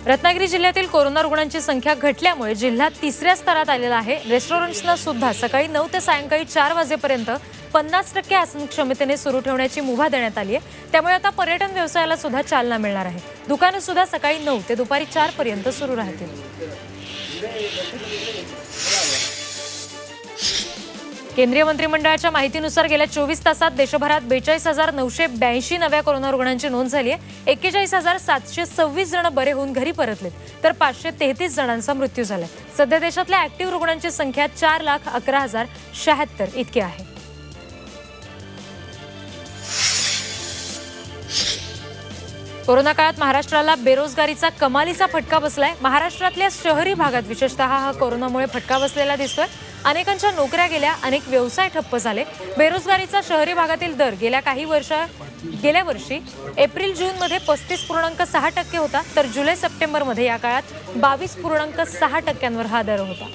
रत्नागिरी जिल्ह्यातील कोरोना रुग्णांची संख्या घटल्यामुळे जिल्हा तिसऱ्या स्तरात आलेला आहे। रेस्टॉरंट्सना सुद्धा सकाळी 9 ते सायंकाळी 4 वाजेपर्यंत 50% आसन क्षमतेने सुरू ठेवण्याची मुभा देण्यात आली आहे। त्यामुळे आता पर्यटन व्यवसायाला सुद्धा चालना मिळणार आहे। दुकाने सुद्धा सकाळी 9 ते दुपारी 4 पर्यंत सुरू राहतील। केंद्रीय मंत्रिमंडळाच्या माहितीनुसार गेल्या 24 तासात देशभरात 42,982 नव्या कोरोना रुग्णांची नोंद झाली आहे। 41,726 जण बरे होऊन घरी परतलेत, तर 533 जणांचा मृत्यू झालाय। सध्या देशातल्या ऍक्टिव्ह रुग्णांची संख्या 4,11,076 इतकी आहे। कोरोना काळात महाराष्ट्राला बेरोजगारीचा कमालीचा फटका बसलाय। महाराष्ट्रातल्या शहरी भागात विशेषतः हा कोरोनामुळे फटका बसलेला दिसतोय। अनेकांच्या नोकऱ्या गेल्या, अनेक व्यवसाय ठप्प झाले। बेरोजगारीचा शहरी भागातील दर गेल्या वर्षी एप्रिल-जून मध्ये 35.6% होता, तर जुलै-सप्टेंबर मध्ये या काळात 22.6% हा दर होता।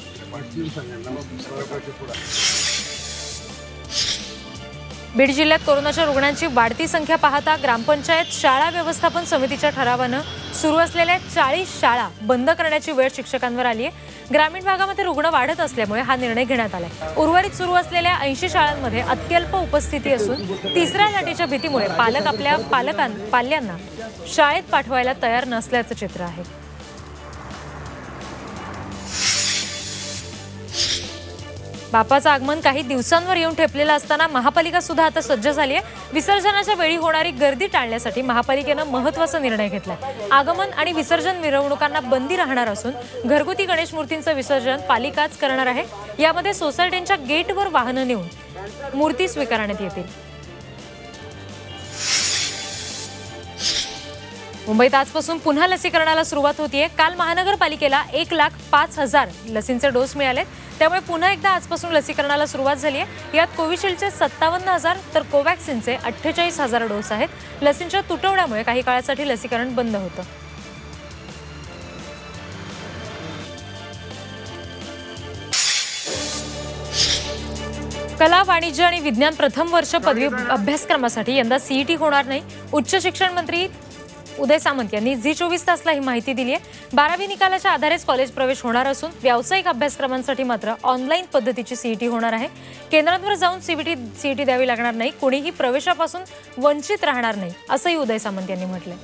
बीड जिल्ह्यात कोरोनाच्या रुग्णांची वाढती संख्या पाहता ग्रामपंचायत शाळा व्यवस्थापन समितीच्या ठरावानं सुरू असलेल्या 40 शाळा बंद करण्याची वेळ शिक्षकांवर आली आहे। ग्रामीण भागामध्ये रुग्ण वाढत असल्यामुळे हा निर्णय घेण्यात आलाय। उर्वरित सुरू असलेल्या 80 शाळांमध्ये अत्यल्प उपस्थिती असून तिसऱ्या लाटेच्या भीतीमुळे पालक आपल्या पाल्यांना शाळेत पाठवायला तयार नसल्याचं चित्र आहे। बापाचं आगमन काही दिवसांवर येऊन ठेपलेलं असताना महापालिका सुद्धा आता सज्ज झाली आहे। विसर्जनाच्या वेळी होणारी गर्दी टाळण्यासाठी महापालिकेनं महत्त्वाचा निर्णय घेतलाय। आगमन आणि विसर्जन मिरवणुकांना बंदी राहणार असून घरगुती गणेश मूर्तींचं विसर्जन पालिकाच करणार आहे। यामध्ये सोसायटींच्या गेटवर वाहनं नेऊन मूर्ती स्वीकारण्यात येतील। मुंबईत आजपासून पुन्हा लसीकरणाला सुरुवात होतीये। काल महानगरपालिकेला 1,05,000 लसींचे डोस मिळाले, त्यामुळे पुन्हा एकदा आजपासून लसीकरणाला सुरुवात झाली आहे। यात कोविशिल्डचे 57,000 तर कोवॅक्सिनचे 48,000 डोस आहेत। लसींच्या तुटवड्यामुळे काही काळासाठी लसीकरण बंद होतं। कला, वाणिज्य आणि विज्ञान प्रथम वर्ष पदवी अभ्यासक्रमासाठी यंदा सीईटी होणार नाही। उच्च शिक्षण मंत्री उदय सामंत यांनी झी24 तासला ही माहिती दिली आहे। 12वी निकालाच्या आधारेच कॉलेज प्रवेश होणार असून व्यावसायिक अभ्यासक्रमांसाठी मात्र ऑनलाईन पद्धतीची सीईटी होणार आहे। केंद्रांवर जाऊन सीईटी द्यावी लागणार नाही, कोणीही प्रवेशापासून वंचित राहणार नाही, असंही उदय सामंत यांनी म्हटलंय।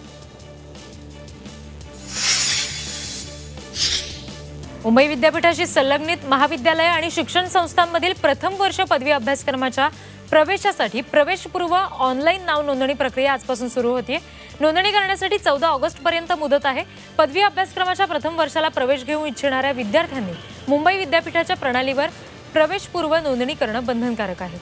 मुंबई विद्यापीठाशी संलग्नित महाविद्यालय आणि शिक्षण संस्थांमधील प्रथम वर्ष पदवी अभ्यासक्रमाच्या प्रवेशासाठी प्रवेशपूर्व ऑनलाईन नाव नोंदणी प्रक्रिया आजपासून सुरू होतीये। नोंदणी करण्यासाठी 14 ऑगस्ट पर्यंत मुदत आहे। पदवी अभ्यासक्रमाच्या प्रथम वर्षाला प्रवेश घेऊ इच्छिणाऱ्या विद्यार्थ्यांनी मुंबई विद्यापीठाच्या प्रणालीवर प्रवेशपूर्व नोंदणी करणं बंधनकारक आहे।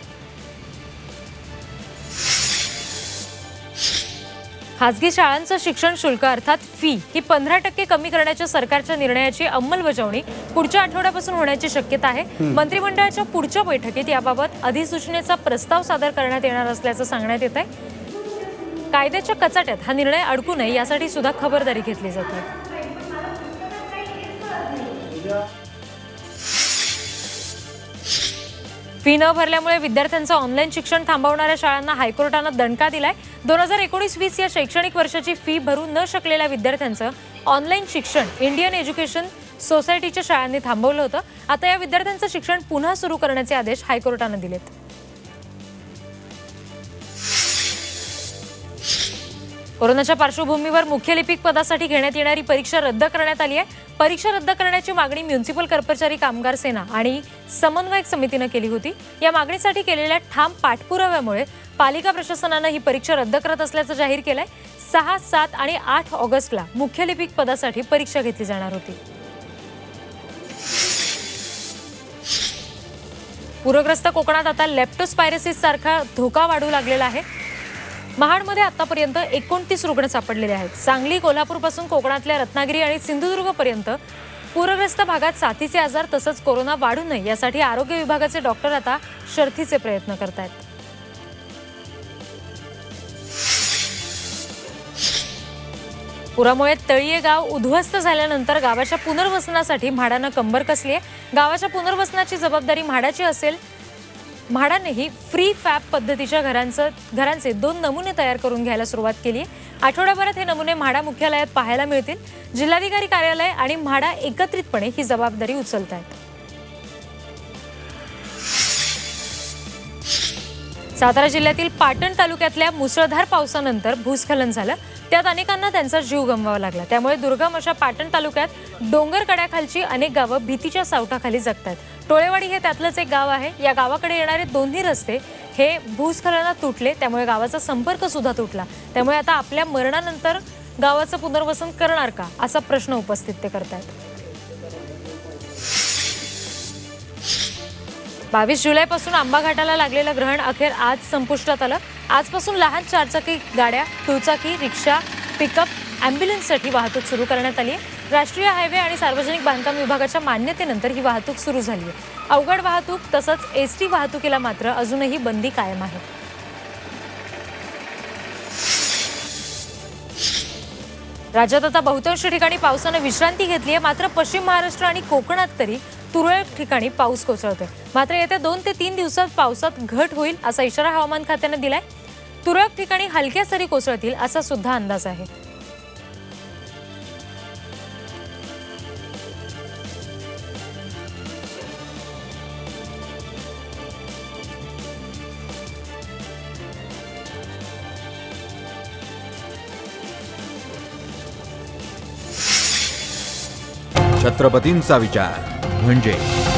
खासगी शाळांचं शिक्षण शुल्क अर्थात फी ही 15% कमी करण्याच्या सरकारच्या निर्णयाची अंमलबजावणी पुढच्या आठवड्यापासून होण्याची शक्यता आहे। मंत्रिमंडळाच्या पुढच्या बैठकीत याबाबत अधिसूचनेचा प्रस्ताव सादर करण्यात येणार असल्याचं सांगण्यात येत आहे। कायद्याच्या कचाट्यात हा निर्णय अडकू नये यासाठी सुद्धा खबरदारी घेतली जाते। फी न भरल्यामुळे विद्यार्थ्यांचं ऑनलाईन शिक्षण थांबवणाऱ्या शाळांना हायकोर्टानं दणका दिलाय। 2019-20 या शैक्षणिक वर्षाची फी भरू न शकलेल्या विद्यार्थ्यांचं ऑनलाईन शिक्षण इंडियन एज्युकेशन सोसायटीच्या शाळांनी थांबवलं होतं। आता या विद्यार्थ्यांचं शिक्षण पुन्हा सुरू करण्याचे आदेश हायकोर्टानं दिलेत। कोरोनाच्या पार्श्वभूमीवर मुख्य लिपिक पदासाठी घेण्यात येणारी परीक्षा रद्द करण्यात आली आहे। परीक्षा रद्द करण्याची मागणी म्युनिसिपल कर्मचारी कामगार सेना आणि समन्वयक समितीने केली होती। या मागणीसाठी केलेल्या ठाम पाठपुराव्यामुळे पालिका प्रशासनाने ही परीक्षा रद्द करत असल्याचं जाहीर केलंय। 6, 7 आणि 8 ऑगस्टला मुख्य लिपिक पदासाठी परीक्षा घेतली जाणार होती। पूरग्रस्त कोकणात आता लेप्टोस्पायरोसिस सारखा धोका वाढू लागलेला आहे। महाडमध्ये आतापर्यंत 29 रुग्ण सापडलेले आहेत। सांगली, कोल्हापूरपासून कोकणातल्या रत्नागिरी आणि सिंधुदुर्ग पर्यंत पूरग्रस्त भागात साथीचे आजार तसंच कोरोना वाढू नये यासाठी आरोग्य विभागाचे डॉक्टर आता शर्थीचे प्रयत्न करतायत। पुरामुळे तळीये गाव उद्ध्वस्त झाल्यानंतर गावाच्या पुनर्वसनासाठी म्हाडानं कंबर कसली आहे। गावाच्या पुनर्वसनाची जबाबदारी म्हाडाची असेल म्हाडानेही फ्री फॅब पद्धतीच्या घरांचे 2 नमुने तयार करून घ्यायला सुरुवात केली. आठवड्याभरात हे नमुने म्हाडा मुख्यालयात पाहायला मिळतील. जिल्हाधिकारी कार्यालय आणि म्हाडा एकत्रितपणे ही जबाबदारी उचलत आहेत. सातारा जिल्ह्यातील पाटण तालुक्यातल्या मुसळधार पावसानंतर भूस्खलन झालं. त्यात अनेकांना त्यांचा जीव गमवावा लागला. त्यामुळे दुर्गम अशा पाटण तालुक्यात डोंगर कड्याखालची अनेक गावं भीतीच्या सावटाखाली जगतात. टोळेवाडी हे त्यातलंच एक गाव आहे. या गावाकडे येणारे दोन्ही रस्ते हे भूस्खलनात तुटले. त्यामुळे गावाचा संपर्क सुद्धा तुटला. त्यामुळे आता आपल्या मरणानंतर गावाचं पुनर्वसन करणार का असा प्रश्न उपस्थित ते करतात. 22 जुलैपासून आंबा घाटाला लागलेलं ग्रहण अखेर आज संपुष्टात आलं. आजपासून लहान चारचाकी गाड्या, दुचाकी, रिक्षा, पिकअप, अँब्युलन्ससाठी वाहतूक सुरू करण्यात आली आहे. राष्ट्रीय हायवे आणि सार्वजनिक बांधकाम विभागाच्या मान्यतेनंतर ही वाहतूक सुरू झाली आहे. अवघड वाहतूक तसंच एसटी वाहतुकीला मात्र अजूनही बंदी कायम आहे. राज्यात आता बहुतांश ठिकाणी पावसानं विश्रांती घेतली आहे. मात्र पश्चिम महाराष्ट्र आणि कोकणात तरी तुरळक ठिकाणी पाऊस कोसळतोय. मात्र येत्या 2 ते 3 दिवसात पावसात घट होईल असा इशारा हवामान खात्याने दिलाय. तुरळक ठिकाणी हलक्या सरी कोसळतील असा सुद्धा अंदाज आहे. छत्रपतींचा विचार म्हणजे